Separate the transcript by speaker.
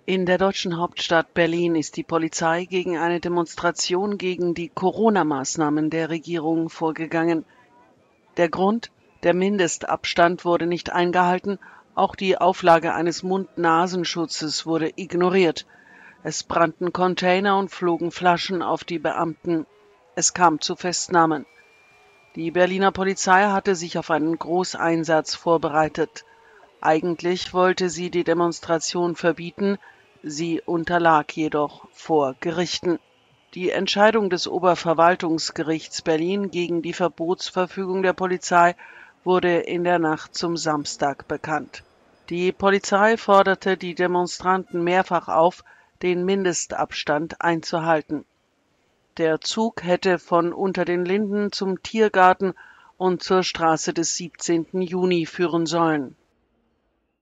Speaker 1: In der deutschen Hauptstadt Berlin ist die Polizei gegen eine Demonstration gegen die Corona-Maßnahmen der Regierung vorgegangen. Der Grund: der Mindestabstand wurde nicht eingehalten, auch die Auflage eines Mund-Nasen-Schutzes wurde ignoriert. Es brannten Container und flogen Flaschen auf die Beamten. Es kam zu Festnahmen. Die Berliner Polizei hatte sich auf einen Großeinsatz vorbereitet. Eigentlich wollte sie die Demonstration verbieten, sie unterlag jedoch vor Gerichten. Die Entscheidung des Oberverwaltungsgerichts Berlin gegen die Verbotsverfügung der Polizei wurde in der Nacht zum Samstag bekannt. Die Polizei forderte die Demonstranten mehrfach auf, den Mindestabstand einzuhalten. Der Zug hätte von Unter den Linden zum Tiergarten und zur Straße des 17. Juni führen sollen.